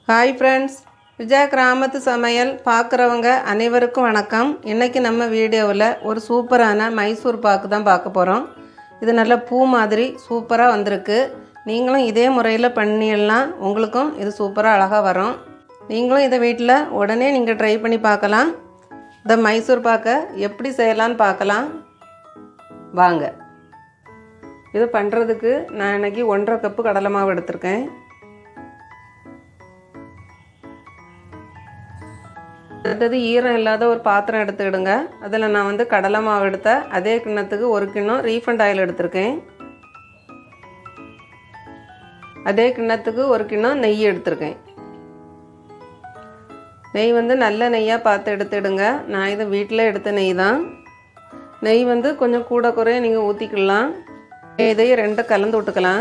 Hi friends, Vijaya கிராமத்து சமையல் பார்க்குறவங்க அனைவருக்கும் வணக்கம். இன்றைக்கி நம்ம வீடியோவில் ஒரு சூப்பரான மைசூர் பாக்கு தான் பார்க்க போகிறோம். இது நல்ல பூ மாதிரி சூப்பராக வந்திருக்கு. நீங்களும் இதே முறையில் பண்ணிடலாம், உங்களுக்கும் இது சூப்பராக அழகாக வரும். நீங்களும் இதை வீட்டில் உடனே நீங்கள் ட்ரை பண்ணி பார்க்கலாம். இந்த மைசூர் பாக்கை எப்படி செய்யலான்னு பார்க்கலாம் வாங்க. இது பண்ணுறதுக்கு நான் இன்றைக்கி 1.5 கப்பு கடலை மாவு எடுத்திருக்கேன். அடுத்தது ஈரம் இல்லாத ஒரு பாத்திரம் எடுத்துக்கிடுங்க. அதில் நான் கடலை மாவு எடுத்த அதே கிண்ணத்துக்கு 1 கிண்ணம் ரீஃபண்ட் ஆயில் எடுத்திருக்கேன். அதே கிண்ணத்துக்கு 1 கிண்ணம் நெய் எடுத்திருக்கேன். நெய் நல்ல நெய்யாக பார்த்து எடுத்துடுங்க. நான் இது வீட்டில் எடுத்த நெய் தான். நெய் கொஞ்சம் கூட குறைய நீங்கள் ஊற்றிக்கலாம். இதையும் 2 கலந்து விட்டுக்கலாம்.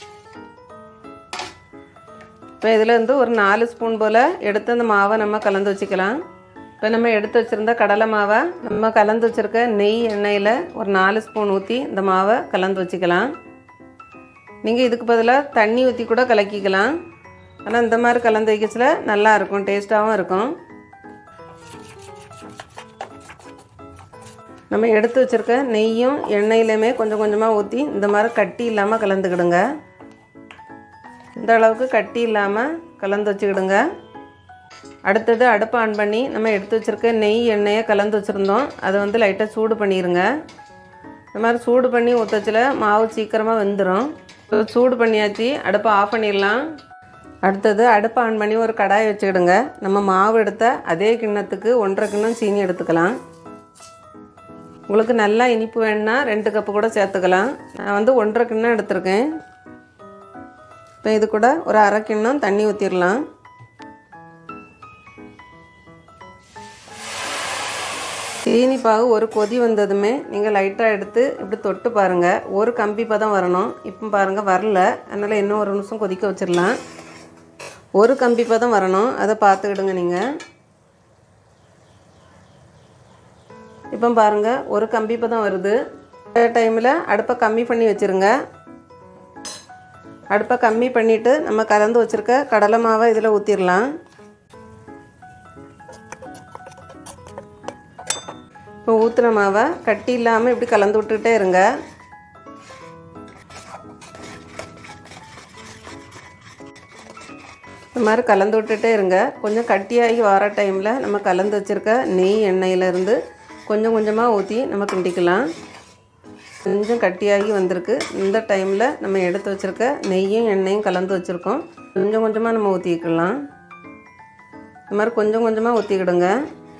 இப்போ இதில் ஒரு 4 ஸ்பூன் போல் எடுத்து அந்த மாவை நம்ம கலந்து வச்சுக்கலாம். இப்போ நம்ம எடுத்து வச்சுருந்த கடலை மாவை நம்ம கலந்து வச்சுருக்க நெய் எண்ணெயில் ஒரு 4 ஸ்பூன் ஊற்றி இந்த மாவை கலந்து வச்சுக்கலாம். நீங்கள் இதுக்கு பதிலாக தண்ணி ஊற்றி கூட கலக்கிக்கலாம். ஆனால் இந்த மாதிரி கலந்து வைக்கச்சில நல்லாயிருக்கும், டேஸ்ட்டாகவும் இருக்கும். நம்ம எடுத்து வச்சுருக்க நெய்யும் எண்ணெயிலையுமே கொஞ்சம் கொஞ்சமாக ஊற்றி இந்த மாதிரி கட்டி இல்லாமல் கலந்துக்கிடுங்க. இந்த அளவுக்கு கட்டி இல்லாமல் கலந்து வச்சுக்கிடுங்க. அடுத்தது அடுப்பை ஆன் பண்ணி நம்ம எடுத்து வச்சுருக்க நெய் எண்ணெயை கலந்து வச்சுருந்தோம். அதை லைட்டாக சூடு பண்ணிடுங்க. இந்த மாதிரி சூடு பண்ணி ஊற்றச்சில் மாவு சீக்கிரமாக வெந்துடும். சூடு பண்ணியாச்சு, அடுப்பை ஆஃப் பண்ணிடலாம். அடுத்தது அடுப்பை ஆன் பண்ணி ஒரு கடாயை வச்சுக்கிடுங்க. நம்ம மாவு எடுத்த அதே கிண்ணத்துக்கு 1.5 கிண்ணம் சீனி எடுத்துக்கலாம். உங்களுக்கு நல்லா இனிப்பு வேணுன்னா 2 கப்பு கூட சேர்த்துக்கலாம். நான் 1.5 கிண்ணம் எடுத்திருக்கேன். இப்போ இது கூட ஒரு 1/2 கிண்ணம் தண்ணி ஊற்றிடலாம். சீனி பாகு ஒரு கொதி வந்ததுமே நீங்கள் லைட்டாக எடுத்து இப்படி தொட்டு பாருங்கள். ஒரு கம்பி பதம் வரணும். இப்போ பாருங்கள் வரல, அதனால் இன்னும் 1 நிமிஷம் கொதிக்க வச்சிடலாம். ஒரு கம்பி பதம் வரணும், அதை பார்த்துக்கிடுங்க நீங்கள். இப்போ பாருங்கள் ஒரு கம்பி பதம் வருது. டைமில் அடுப்பை கம்மி பண்ணி வச்சுருங்க. அடுப்பை கம்மி பண்ணிவிட்டு நம்ம கலந்து வச்சுருக்க கடலை மாவை இதில் ஊற்றிடலாம். இப்போ ஊற்றுன மாவை கட்டி இல்லாமல் இப்படி கலந்து விட்டுக்கிட்டே இருங்க. இந்த மாதிரி கலந்து விட்டுட்டே இருங்க. கொஞ்சம் கட்டியாகி வர டைமில் நம்ம கலந்து வச்சுருக்க நெய் எண்ணெயிலேருந்து கொஞ்சம் கொஞ்சமாக ஊற்றி நம்ம கிண்டிக்கலாம். கொஞ்சம் கட்டியாகி வந்திருக்கு. இந்த டைமில் நம்ம எடுத்து வச்சுருக்க நெய்யும் எண்ணெயும் கலந்து வச்சுருக்கோம். கொஞ்சம் கொஞ்சமாக நம்ம ஊற்றிக்கலாம். இந்த மாதிரி கொஞ்சம் கொஞ்சமாக ஊற்றிக்கிடுங்க.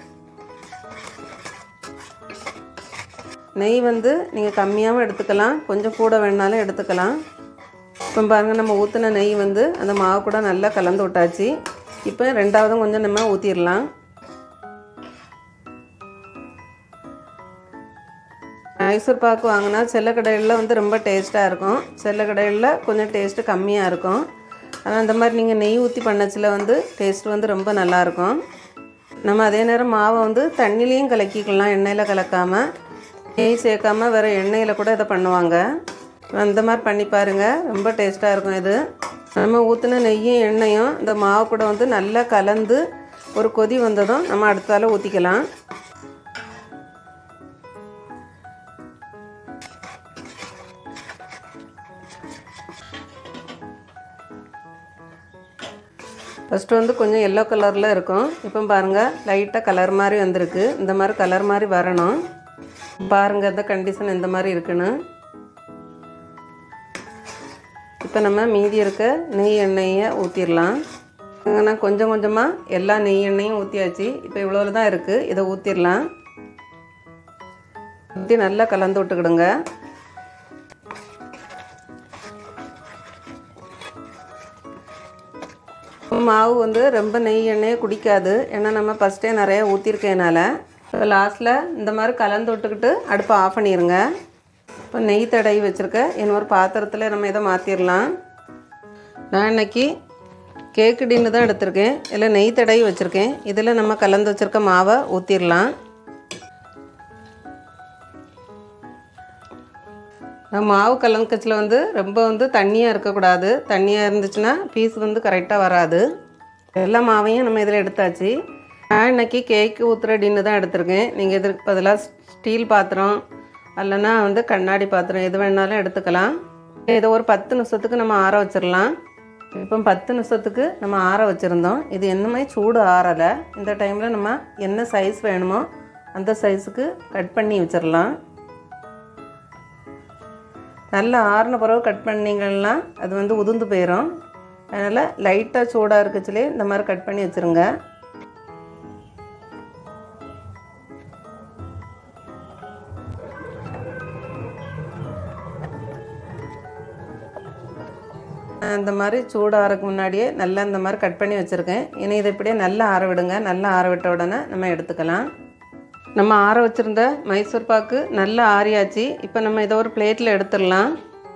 நெய் நீங்கள் கம்மியாகவும் எடுத்துக்கலாம், கொஞ்சம் கூட வேணாலும் எடுத்துக்கலாம். இப்போ பாருங்கள் நம்ம ஊற்றின நெய் அந்த மாவு கூட நல்லா கலந்து விட்டாச்சு. இப்போ 2வதும் கொஞ்சம் நம்ம ஊற்றிடலாம். மைசூர் பாக்கு வாங்கினா சில கடைகளில் ரொம்ப டேஸ்ட்டாக இருக்கும், சில கடைகளில் கொஞ்சம் டேஸ்ட்டு கம்மியாக இருக்கும். ஆனால் இந்த மாதிரி நீங்கள் நெய் ஊற்றி பண்ணச்சில் டேஸ்ட் ரொம்ப நல்லாயிருக்கும். நம்ம அதே நேரம் மாவை தண்ணிலையும் கலக்கிக்கலாம், எண்ணெயில் கலக்காமல். நெய் சேர்க்காமல் வேறு எண்ணெயில் கூட இதை பண்ணுவாங்க. அந்த மாதிரி பண்ணி பாருங்கள், ரொம்ப டேஸ்ட்டாக இருக்கும். இது நம்ம ஊற்றின நெய்யும் எண்ணெயும் இந்த மாவு கூட நல்லா கலந்து ஒரு கொதி வந்ததும் நம்ம அடுத்தால ஊற்றிக்கலாம். ஃபஸ்ட்டு கொஞ்சம் எல்லோ கலரில் இருக்கும். இப்போ பாருங்கள் லைட்டாக கலர் மாதிரி வந்திருக்கு. இந்த மாதிரி கலர் மாதிரி வரணும். பாருங்கள் இந்த கண்டிஷன் இந்த மாதிரி இருக்குன்னு. இப்போ நம்ம மீதி இருக்க நெய் எண்ணெயை ஊற்றிடலாம். நான் கொஞ்சம் கொஞ்சமாக எல்லா நெய் எண்ணெயும் ஊற்றியாச்சு. இப்போ இவ்வளோ தான் இருக்குது, இதை ஊற்றிடலாம். ஊற்றி நல்லா கலந்து விட்டுக்கிடுங்க. மாவு ரொம்ப நெய் எண்ணெயை குடிக்காது, ஏன்னா நம்ம ஃபஸ்ட்டே நிறையா ஊற்றிருக்கனால. இப்போ லாஸ்ட்டில் இந்த மாதிரி கலந்து விட்டுக்கிட்டு அடுப்பை ஆஃப் பண்ணிடுங்க. இப்போ நெய் தடவி வச்சுருக்க இன்னொரு பாத்திரத்தில் நம்ம இதை மாற்றிடலாம். நான் இன்றைக்கி கேக்கு டின்னு தான் எடுத்திருக்கேன். இதில் நெய் தடவி வச்சுருக்கேன். இதில் நம்ம கலந்து வச்சுருக்க மாவை ஊற்றிடலாம். மாவு கலங்கச்சில் ரொம்ப தண்ணியாக இருக்கக்கூடாது. தண்ணியாக இருந்துச்சுன்னா பீஸ் கரெக்டாக வராது. எல்லா மாவையும் நம்ம இதில் எடுத்தாச்சு. நான் இன்றைக்கி கேக்கு ஊற்றுற டின்னு தான் எடுத்திருக்கேன். நீங்கள் இதற்கு பதிலாக ஸ்டீல் பாத்திரம் இல்லைன்னா கண்ணாடி பாத்திரம் எது வேணாலும் எடுத்துக்கலாம். இதை ஒரு 10 நிமிஷத்துக்கு நம்ம ஆற வச்சிடலாம். இப்போ 10 நிமிஷத்துக்கு நம்ம ஆற வச்சுருந்தோம். இது என்னமே சூடு ஆறலை. இந்த டைமில் நம்ம என்ன சைஸ் வேணுமோ அந்த சைஸுக்கு கட் பண்ணி வச்சிடலாம். நல்லா ஆறின பிறகு கட் பண்ணிங்கன்னா அது உதிர்ந்து போயிடும். அதனால் லைட்டாக சூடாக இருக்கச்சுலே இந்த மாதிரி கட் பண்ணி வச்சுருங்க. இந்த மாதிரி சூடாகிறதுக்கு முன்னாடியே நல்லா இந்த மாதிரி கட் பண்ணி வச்சுருக்கேன். இனி இதை இப்படியே நல்லா ஆற விடுங்க. நல்லா ஆற விட்ட உடனே நம்ம எடுத்துக்கலாம். நம்ம ஆற வச்சுருந்த மைசூர் பாக்கு நல்லா ஆறியாச்சு. இப்போ நம்ம இதை ஒரு பிளேட்டில் எடுத்துடலாம்.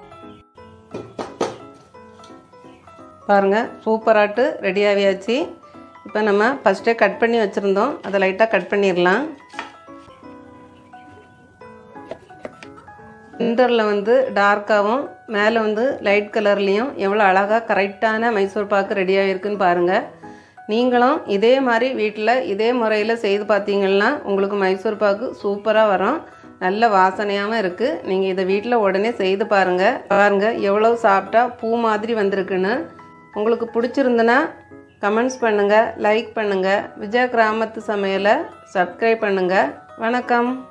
பாருங்கள், சூப்பராட்டு ரெடி ஆகியாச்சு. இப்போ நம்ம ஃபஸ்ட்டே கட் பண்ணி வச்சுருந்தோம், அதை லைட்டாக கட் பண்ணிடலாம். சென்டரில் டார்க்காகவும் மேலே லைட் கலர்லேயும் எவ்வளோ அழகாக கரெக்டான மைசூர் பாக்கு ரெடியாக இருக்குதுன்னு பாருங்கள். நீங்களும் இதே மாதிரி வீட்டில் இதே முறையில் செய்து பார்த்தீங்கன்னா உங்களுக்கு மைசூர் பாக்கு சூப்பராக வரும். நல்ல வாசனையாகவும் இருக்குது. நீங்கள் இதை வீட்டில் உடனே செய்து பாருங்கள் எவ்வளோ சாப்பிட்டா பூ மாதிரி வந்திருக்குன்னு. உங்களுக்கு பிடிச்சிருந்துன்னா கமெண்ட்ஸ் பண்ணுங்கள், லைக் பண்ணுங்கள். விஜயா கிராமத்து சமையலை சப்ஸ்கிரைப் பண்ணுங்கள். வணக்கம்.